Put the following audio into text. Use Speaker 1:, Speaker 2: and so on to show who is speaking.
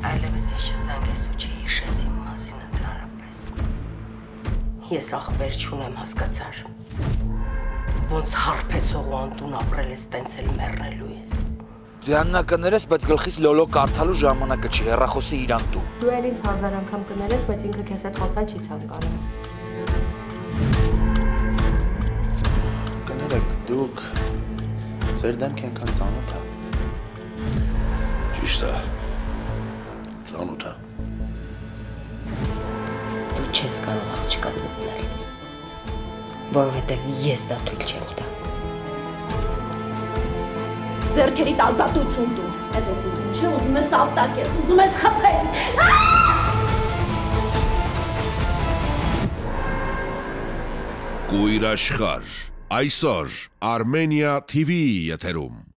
Speaker 1: Այլևս ինձ չզանգես ու չհիշես իմ մասին ընդհանրապես։ Ես ախպեր չունեմ, հասկացար։ Ոնց հարբեցող ու անտուն ապրել ես, տենց էլ մեռնելու ես։
Speaker 2: Ձեաննա կներես, բայց գլխիս լոլո կարդալու ժամանակը չի, հեռախոսի իրան տու։
Speaker 3: Դու էլ ինձ 1000 անգամ կներես, բայց ինքը քեզ հետ խոսալ չի ցանկանում։
Speaker 4: Կներեք, դուք ձեր դեմք ենքան ծանոթ է։
Speaker 5: Ճիշտ է, ծանոթ է։
Speaker 1: Դու չես կարող աղջկան գտնել, որովհետև ես դա թույլ չեմ տա։
Speaker 3: Ձեռքերիդ ազատություն դու։ Այդ ես ուզում, չէ՞, ուզում ես ապտակես, ուզում ես խփես։
Speaker 5: Կույր աշխարհ, այսօր Armenia TV-ի եթերում։